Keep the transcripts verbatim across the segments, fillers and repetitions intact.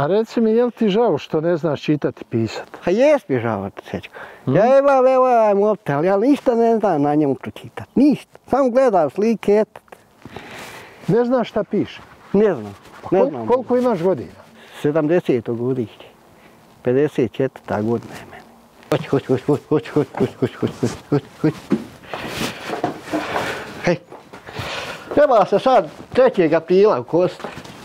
A reci mi, je li ti žao što ne znaš čitati i pisati? A jes mi žao, sečko. Hmm? Ja imam evo ovaj mobitel, ja ništa ne znam na njemu pročitati. Ništa. Samo gledam slike, eto. Ne znaš šta piše? Ne znam. Pa ne kol, znam. Koliko imaš godina? sedamdeseto godište. pedeset četvrta godina je meni. Hoć, hoć, hoć, hoć, hoć, hoć, hoć, hoć, hoć, hoć, hoć. Hej. Treba se sad trećeg aprila u kosti.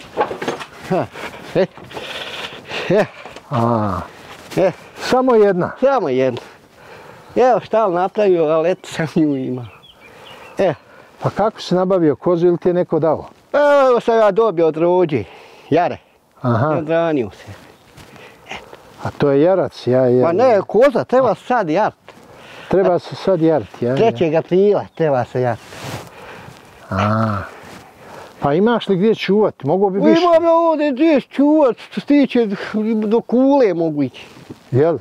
Hej. Hej. A, Hej. samo jedna? Samo jedna. Evo šta li napravio, ali eto sam nju imao. Evo. Pa kako si nabavio kozu ili ti je neko dao? Evo sam ja dobio od rođe. Jare. Aha. Odranio se. A to je jarac, ja je. Pa ne, koza, treba se sad jart. Treba se sad jarti, ja? trećeg aprila treba se jart. A. Pa imaš li gdje čuvati? Mogu bi više? Imam ja ovdje gdje čuvat, što se tiče do kule mogu ići. Jel?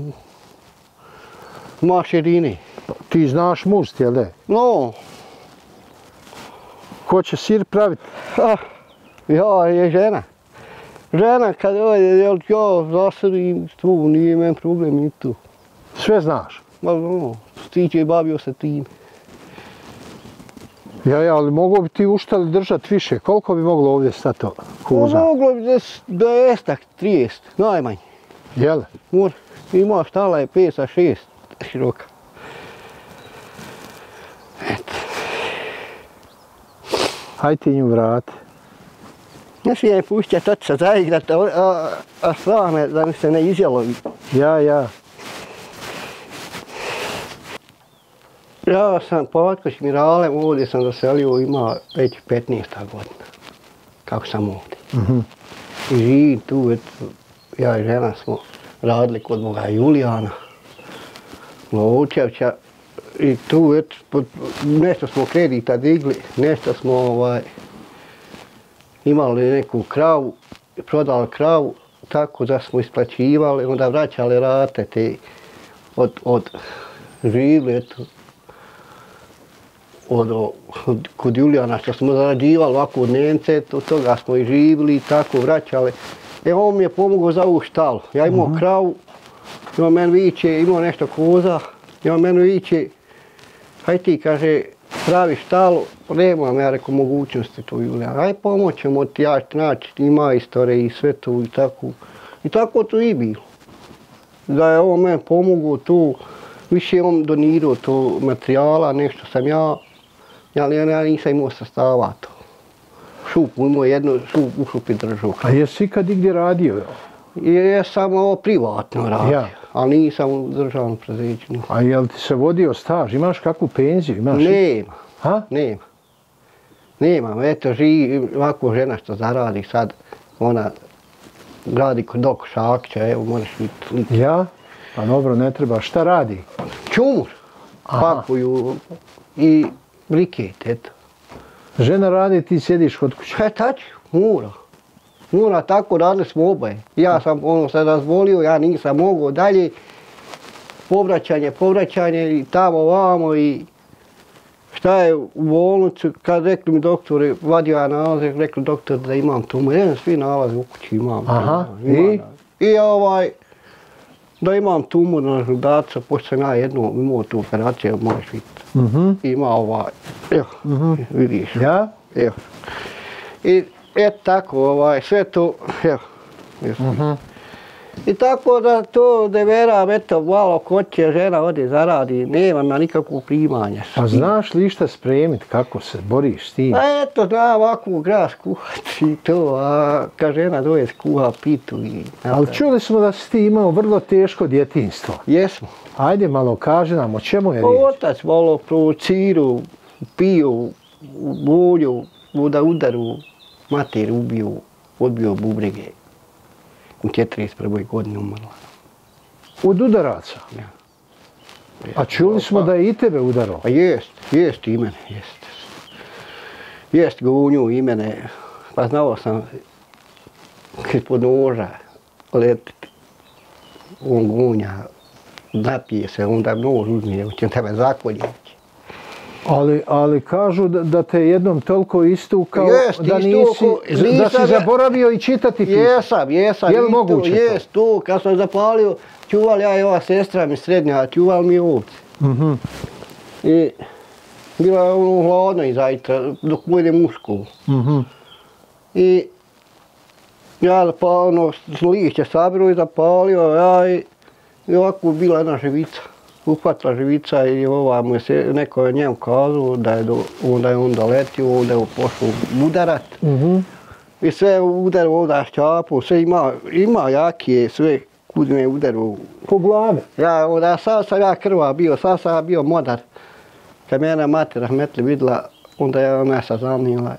Ma širine. Ti znaš must, jel ne? No. Ko će sir praviti? Ah, ja je žena. Žena kad ode, jel ja zasadim tu, nije men problem i tu. Sve znaš? Ma no, stiče i bavio se tim. Ja, ja, ali mogu bi ti uštali držati više? Koliko bi moglo ovdje stati koza? Moglo bi dvadeset, trideset, najmanje. Jel? Mor, ima štala je pet sa šest široka. Eto. Hajde ti nju vrati. Ne smijem pušćat oca zaigrat, a, a, a slame da mi se ne izjalovi. Ja, ja. Ja sam Patkoć Miralem, ovdje sam doselio, ima već petnaesta godina. Kako sam ovdje. Mhm. I živim tu, eto, ja i žena smo radili kod moga Julijana, Lovčevića. I tu, eto, nešto smo kredita digli, nešto smo ovaj, imali neku kravu, prodali kravu, tako da smo isplaćivali, onda vraćali rate te od, od živli, eto, od, od, kod Julijana što smo zarađivali ovako od Nemce, od toga smo i živili i tako vraćali. E on mi je pomogao za ovu štalu. Ja imao uh-huh. kravu, imao meni viće, imao nešto koza, imao meni viće, haj ti, kaže, pravi štalu, nemam ja reko mogućnosti tu Julijana, aj pomoćemo ti, ja ću naći i majstore i sve tu i tako. I tako to i bilo. Da je on meni pomogao tu, više on donirao to materijala, nešto sam ja, ali ja nisam imao sastava to. Šupu, imao jednu šup, u šupi držao. A jesi ikad igdje radio? Ja sam ovo privatno radio, ja. Ali nisam u državnom preduzeću. A jel ti se vodio staž? Imaš kakvu penziju? Imaš nema, ha? nema. Nemam, eto živi, ovako žena što zaradi sad, ona radi kod Doko Šakića, evo moraš vidjeti. Ja? Pa dobro, ne treba. Šta radi? Čumur. Pakuju i briket, eto. Žena radi, ti sjediš kod kuće? E, tači, mora. Mora, tako radili smo oboje. Ja sam ono se razbolio, ja nisam mogao dalje. Povraćanje, povraćanje i tamo, vamo i šta je u bolnicu, kad rekli mi doktore, vadio ja nalaze, rekli doktor da imam tumor. Jedan svi nalaze u kući imam. Aha, imam, i? I ovaj, da imam tumor na žludaca, pošto sam ja jednu imao tu operaciju, možeš vidjeti. Mhm. Ima ovaj, evo, mm-hmm. vidiš. Ja? Evo. I eto tako, ovaj, sve to, evo. Mhm. I tako da to deveram, eto, malo kod će žena ode zaradi, nemam ja nikakvog primanja. A znaš li šta spremit, kako se boriš s tim? A eto, znam ovakvu gras kuhati i to, a kad žena doje skuha pitu i... Ali čuli smo da si ti imao vrlo teško djetinjstvo. Jesmo. Ajde malo, kaži nam, o čemu je riječ? Otac malo provociru, piju, bolju, da udaru, mater ubiju, odbio bubrege. U četrdeset prvoj godini umrla. Od udaraca? Ja. A čuli smo da je i tebe udarao? A jest, jest i mene, jest. Jest gonju i mene, pa znao sam ispod noža letiti. On gonja, napije se, onda nož uzmije, će tebe zakoljeti. Ali, ali kažu da, da te jednom toliko istukao Jest, da nisi, istuko, da si zaboravio i čitati pisati. Jesam, jesam. Je li moguće to? Jest, tu, kad sam zapalio, čuval ja i ova sestra mi srednja, čuval mi ovce. Mhm. I bila je ono hladno i zajtra, dok budem u školu. Mhm. I ja zapalio, ono, lišće sabiru i zapalio, ja i, i ovako bila jedna živica. Uhvatila živica i ova mu je se, neko je njemu kazao da je, do, onda je onda letio, onda je pošao udarat. Mhm. I sve udaro ovdje šćapu, sve ima, ima jakije, sve kud me udaru. Po glavi? Ja, onda sad sam ja krva bio, sad sam ja bio modar. Kad mene mati rahmetli vidjela, onda je ona se zanila.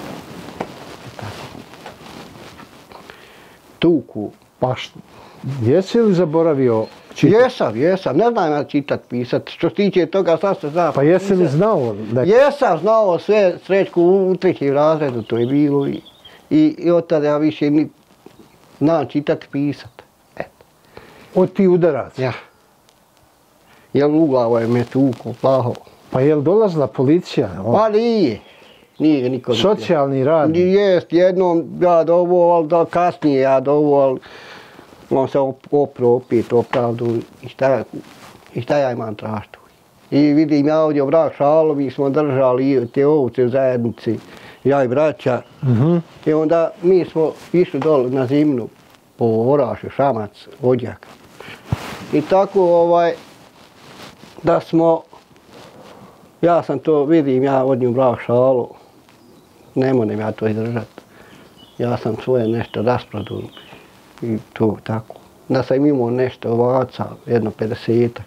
Tuku. Pa što, jesi li zaboravio čitati? Jesam, jesam, ne znam ja čitat, pisat. Što se tiče toga, sad se zna. Pa jesi li znao? Nek... Jesam znao sve, Srećku u trećem razredu to je bilo i, i, i od tada ja više ni znam čitat, pisat. Eto. Od ti udaraca? Ja. Jel u glavu je me tuko, plaho. Pa je li dolazila policija? Pa nije. Nije niko. Socijalni rad? Jest, jednom ja dovo, ali da kasnije ja dovo, ali on se opro opet opravdu i šta, i šta ja imam traštu. I vidim ja ovdje brak šalo, mi smo držali te ovce u zajednici, ja i braća. Mhm. I onda mi smo išli dole na zimnu po Orašu, Šamac, Odjaka. I tako ovaj, da smo, ja sam to, vidim ja od nju brak šalu, ne moram ja to izdržati. Ja sam svoje nešto rasprodu i to tako. Da sam imao nešto ovaca, jedno pedesetak.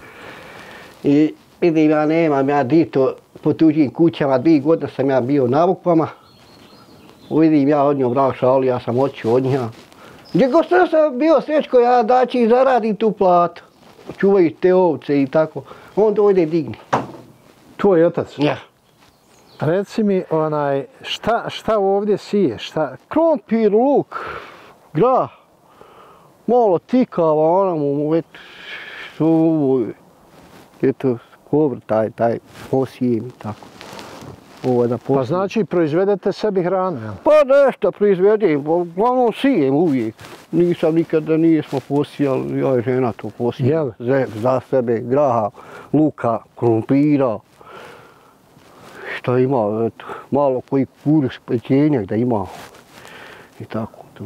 I vidim ja nemam ja dito po tuđim kućama, dvije godine sam ja bio na Vukvama. Vidim ja od nju brak šalu, ja sam očio od nja. Gdje god sam bio Srećko, ja daći i zaradim tu platu. Čuvaju te ovce i tako. On dojde digni. Tvoj otac? Ja. Reci mi, onaj, šta, šta ovdje sije? Šta? Krompir, luk, grah, malo tikava, ona mu već su, eto, kovr, taj, taj, posijem i tako. Ovo da posijem. Pa znači proizvedete sebi hranu, jel? Pa nešto proizvedem, uglavnom sijem uvijek. Nisam nikada nismo posijali, ja i žena to posijem. Jel? Za, za sebe, graha, luka, krompira. Šta ima, eto, malo koji kurš pečenjak da ima. I tako tu.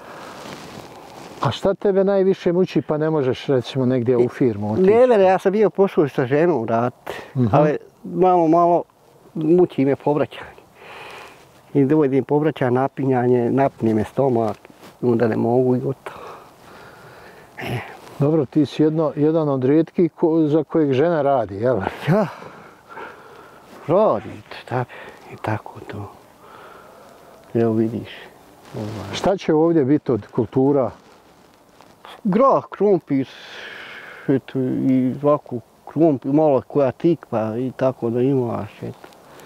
A šta tebe najviše muči pa ne možeš recimo negdje u firmu otići? Ne, ne, ja sam bio pošao sa ženom raditi, uh-huh. ali malo, malo muči me povraćanje. I dovodim povraćanje, napinjanje, napinje me stomak, onda ne mogu i gotovo. E. Dobro, ti si jedno, jedan od rijetkih ko, za kojeg žena radi, jel? Ja, radi, šta i tako to. Evo vidiš. Ovaj. Šta će ovdje biti od kultura? Grah, krompir, eto, i ovako krompir, malo koja tikva i tako da imaš, eto.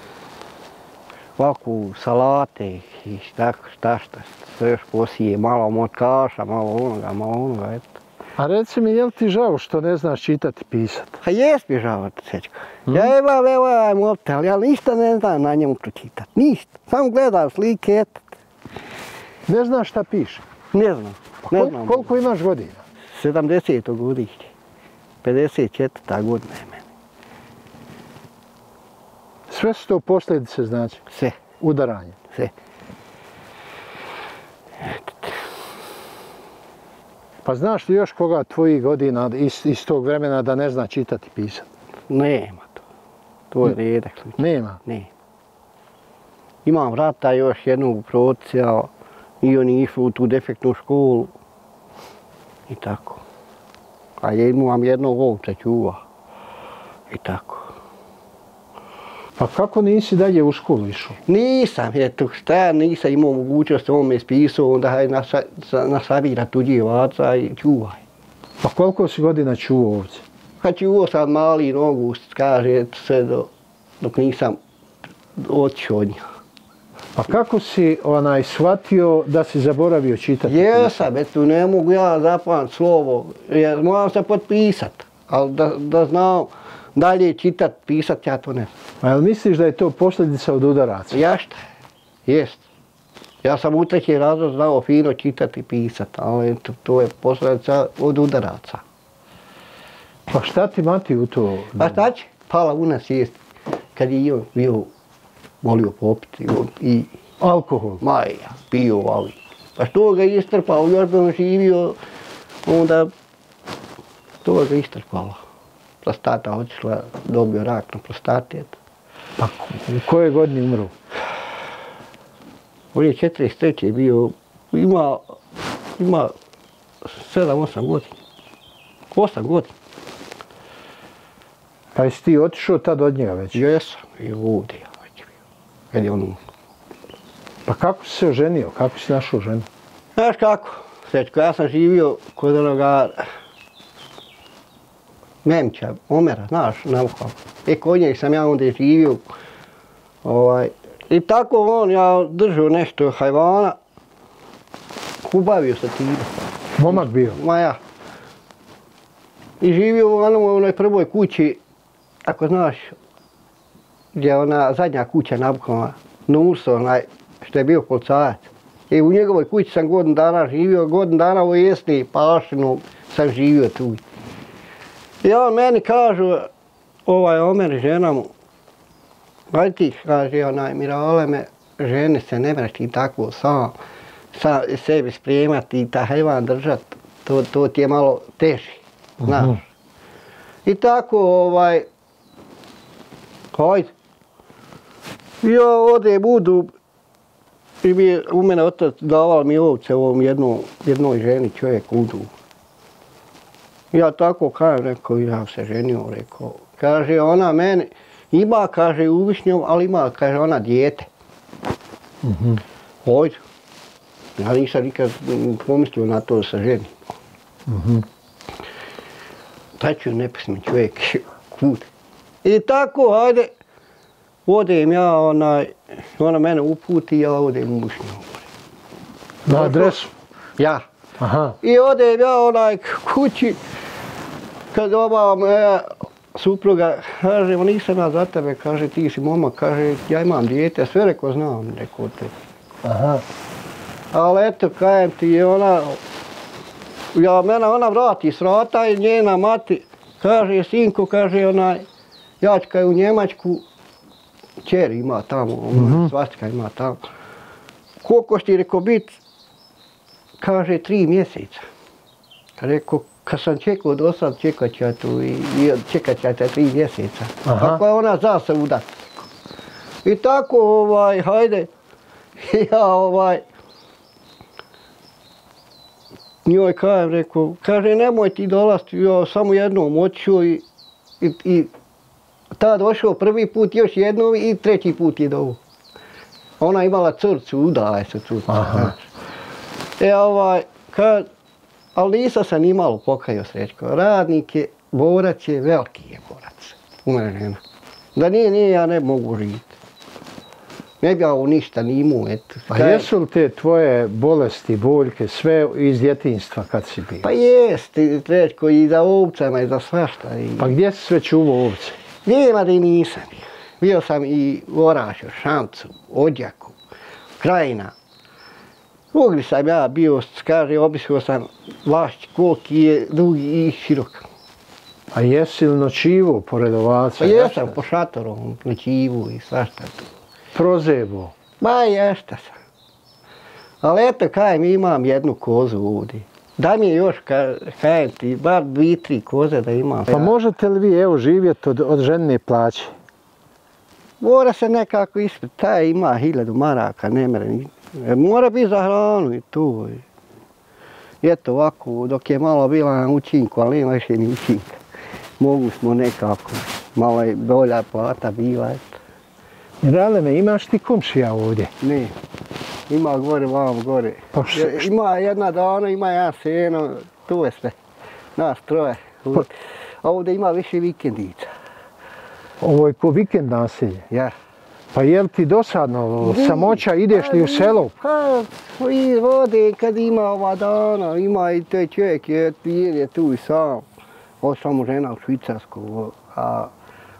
Ovako salate i šta, šta, šta, sve još posije, malo motkaša, malo onoga, malo onoga, eto. A reci mi, je li ti žao što ne znaš čitati i pisati? A jes mi žao, Srećko. Hmm? Ja imam evo ovaj mobitel, ja ništa ne znam na njemu pročitati, ništa. Samo gledam slike, eto. Ne znaš šta piše? Ne znam. Ne Kol, znam. koliko imaš godina? sedamdeseto godište. pedeset četvrta godina je meni. Sve su to posljedice, znači? Sve. Udaranje? Sve. Pa znaš li još koga tvojih godina iz, iz tog vremena da ne zna čitati i pisati? Nema to. To je rijedak slučaj. Nema? Ne. Imam vrata još jednog procija i oni išli u tu defektnu školu. I tako. A ja imam jednog ovca čuva. I tako. Pa kako nisi dalje u školu išao? Nisam, eto, šta nisam imao mogućnost, on me ispisao, onda haj nasabira tuđi ovaca i čuvaj. Pa koliko si godina čuvao ovdje? Kad čuvao sam mali nogu, kaže, sve do, dok nisam otišao od njega. Pa kako si onaj shvatio da si zaboravio čitati? Jesam, eto, ne mogu ja zapamati slovo, jer moram se potpisat, ali da, da znam dalje čitat, pisat, ja to ne znam. A jel misliš da je to posljedica od udaraca? Jeste, jest. Ja sam u treći razred znao fino čitati i pisati, ali to, to je posljedica od udaraca. Pa šta ti mati u to? A šta će? Pala u nas jest kad je on bio volio popiti i... Alkohol? Maja, pio, ali... Pa što ga istrpao, još bi on živio, onda... To ga istrpalo. Prostata otišla, dobio rak na prostati. Pa u kojoj godini umru? On je četrdeset treće bio, ima, ima sedam osam godina. osam godina. Pa jesi ti otišao tad od njega već? Jesam, i ovdje ja već bio. Kad je on umro. Pa kako si se oženio? Kako si našao ženu? Znaš kako, Srećko, ja sam živio kod onoga Memća, Omera, znaš, nauka. I kod njeg sam ja onda živio. Ovaj, I tako on, ja držao nešto hajvana, ubavio se time. Momak bio? Ma ja. I živio u onoj prvoj kući, ako znaš, gdje je ona zadnja kuća nabukama, Nurso, onaj, što je bio policajac. I u njegovoj kući sam godinu dana živio, godinu dana u Jesni, Pašinu sam živio tu. I on meni kaže, ovaj Omer, žena mu, ajde ti, kaže onaj, Mirale me, žene se ne mreš ti tako sam, sam sebi spremati i ta hajvan držat, to, to ti je malo teži, znaš. Uh-huh. I tako, ovaj, hajde. Ja ode budu, i mi, u mene otac davao mi ovce ovom jedno, jednoj ženi čovjek udu. Ja tako kažem, rekao, ja se ženio, rekao. Kaže ona meni, ima, kaže, u Višnjom, ali ima, kaže, ona dijete. Mm-hmm. Hojde. Ja nisam nikad pomislio na to da se ženi. Mm-hmm. Taj ću nepismen čovjek, kud. I tako, hajde, odem ja, onaj, ona mene uputi, ja odem u Višnjom. Na adresu? Ja. Aha. I odem ja onaj kući, kad ova moja supruga kaže, nisam ja za tebe, kaže, ti si momak, kaže, ja imam dijete, sve reko znam, rekao te. Aha. Ali eto, kajem ti je ona, ja mene ona vrati s vrata i njena mati, kaže, sinko, kaže, onaj, ja ću kaj u Njemačku, čer ima tamo, mm-hmm. svastika ima tamo. Koliko ti reko bit? Kaže, tri mjeseca. Rekao, kad sam čekao do sad, čekat ću ja tu i, i čekat ću ja tri mjeseca. Aha. Tako je ona za se udat. I tako, ovaj, hajde, ja ovaj, njoj kajem, rekao, kaže, nemoj ti dolaziti, ja samo jednom otišao i, i, i tad došao prvi put, još jednom i treći put je dovo. Ona imala curcu, udaje se curcu. E ovaj, kad, ali nisam se ni malo pokajao, Srećko. Radnik je, borac je, veliki je borac. U mene žena. Da nije, nije, ja ne mogu živjeti. Ne bi ja ovo ništa ni imao, eto. A jesu li te tvoje bolesti, boljke, sve iz djetinjstva kad si bio? Pa jest, Srećko, i za ovcama i za svašta. I... Pa gdje si sve čuvao ovce? Nema da i nisam bio. Bio sam i u Orašju, Šamcu, Odjaku, Krajina. Ugli sam ja bio, kaže, obišao sam Vlašć, koliki je dugi i širok. A jesi li noćivo pored ovaca? Pa jesam po šatorom, noćivu i svašta tu. Prozebo? Ba ješta sam. Ali eto, kajem, imam jednu kozu ovdje. Da mi je još, kajem ti, bar dvi, tri koze da imam. Pa možete li vi, evo, živjeti od, od ženine plaće? Mora se nekako ispred, taj ima hiljadu maraka, ne mere ni. Mora biti za hranu i tu. I eto ovako, dok je malo bila na učinku, ali nema više ni učinka. Mogu smo nekako, malo je bolja plata bila, eto. Mirale me, imaš ti komšija ovdje? Ne, ima gore, vam gore. Pa š... Ima jedna dana, ima jedan seno, tu je sve. Nas troje. Pa... A ovdje ima više vikendica. Ovo je ko vikend naselje? Ja. Pa je li ti dosadno, samoća, ideš li u selo? Pa, i vode kad ima ova dana, ima i taj čovjek, je, je tu i sam. Ovo samo žena u Švicarsku, a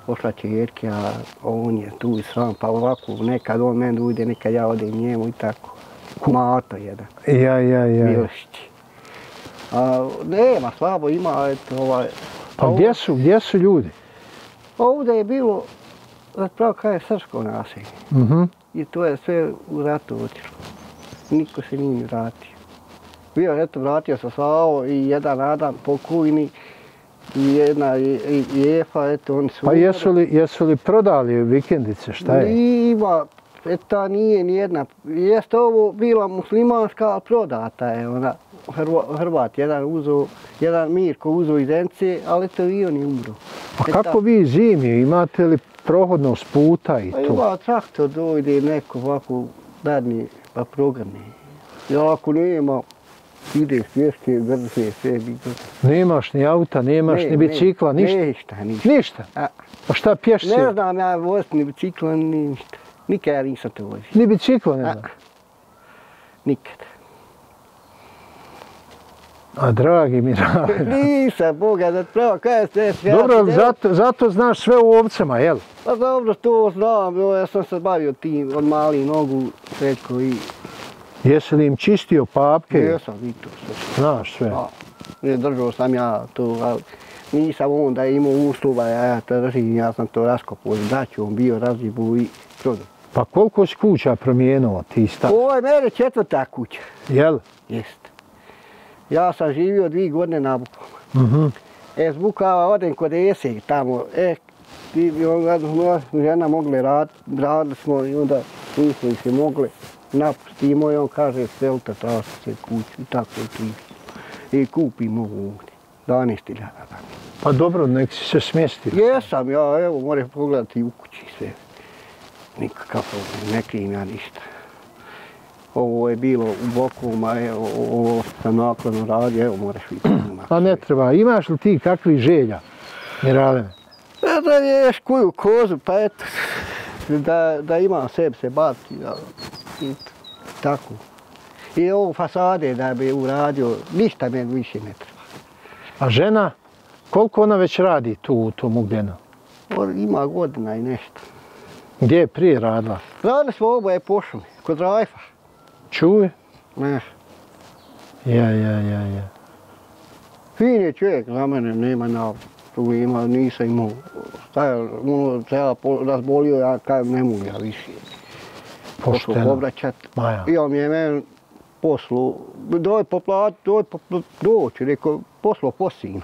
pošla čerke, a on je tu i sam, pa ovako, nekad on meni ujde, nekad ja odem njemu i tako. Mato jedan. Ja, ja, ja. Milišić. A nema, slabo ima, eto, ovaj... Pa gdje su, gdje su ljudi? Ovdje je bilo, zapravo kada je srpsko naselje. Mhm. I to je sve u ratu otišlo. Niko se nije ni vratio. Bio je, eto, vratio se Slavo i jedan Adam pokojni i jedna i, i Efa, eto, oni su... Pa jesu li, jesu li prodali vikendice, šta je? Ima, eto, nije nijedna. Jeste ovo bila muslimanska, ali prodata je ona. Hrvo, Hrvat, jedan uzo, jedan Mirko uzo iz Ence, ali eto i on je umro. Pa kako vi zimi, imate li prohodnost puta i Pa to? ima traktor dojde neko ovako dadni pa programi. I ako nema, ide svjeske, brze, sve bi gotovo. Nemaš ni auta, nemaš Ne, ni bicikla, ne, ništa? Ništa, ništa. Ništa? A, Pa šta pješ si? ne znam ja voziti ni bicikla, ni ništa. Nikad ja nisam to vozio. Ni bicikla ne A, znam. nikad. A dragi Mirale. Nisam, Boga, da pravo kada se sve... Dobro, zato, zato znaš sve u ovcama, jel? Pa dobro, to znam, jo, ja sam se bavio tim od malih nogu, Srećko i... Jesi li im čistio papke? Jesam i to sve. Znaš sve. A, ne držao sam ja to, ali nisam onda imao uslova, ja to držim, ja sam to raskopao, daćom bio razlibu i prodao. Pa koliko si kuća promijenuo ti sta? Ovo je mene četvrta kuća. Jel? Jeste. Ja sam živio dvije godine na Bukama. Mhm. E, s Bukava odem kod Ese tamo, e, ti bi onda žena mogli raditi, radili smo i onda nismo ih se mogli napustimo i on kaže selite tražite se kuću i tako i tri. I kupimo ovdje, dvanaest hiljada. Pa dobro, nek si se smjestio. Jesam ja, evo, moram pogledati u kući sve. Nikakav problem, ne krijem ja ništa. Ovo je bilo u Bokovima, evo, ovo sam nakladno radio, evo, moraš vidjeti. A ne treba, imaš li ti kakvih želja, Miralene? E, da ješ koju kozu, pa eto, da, da imam sebe se baviti, da, i tako. I ovo fasade da bi uradio, ništa meni više ne treba. A žena, koliko ona već radi tu u tom Ugljenu? On ima godina i nešto. Gdje je prije radila? Radili smo oboje po šumi, kod Rajfa. Čuje? Ne. Ja, ja, ja, ja. Fin je čovjek, za mene nema na problema, nisam imao. Kaj, ono, se ja razbolio, ja kaj ne mogu ja više. Pošlo Pošteno. povraćat. Maja. I on mi je meni poslu, doj poplat, doj doći, rekao, poslo po sinu.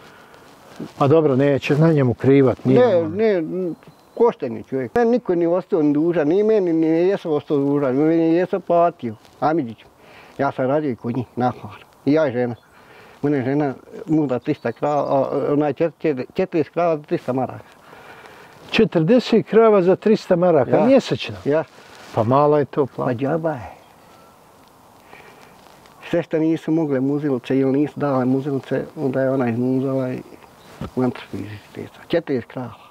A dobro, neće na njemu krivat, nije Ne, on. ne, pošten je čovjek. Meni niko nije ostao ni dužan, ni meni ni jesam ostao dužan, meni jesam platio. Amidić. Ja sam radio kod njih, nahvala. I ja i žena. Mene žena mu da trista krava, onaj četrdeset krava za trista maraka. četrdeset krava za trista maraka, Ja. mjesečno. Ja, Pa mala je to pa plata. džaba je. Sve što nisu mogle muzilice ili nisu dale muzilice, onda je ona izmuzala i u antrofiziteca. četrdeset krava.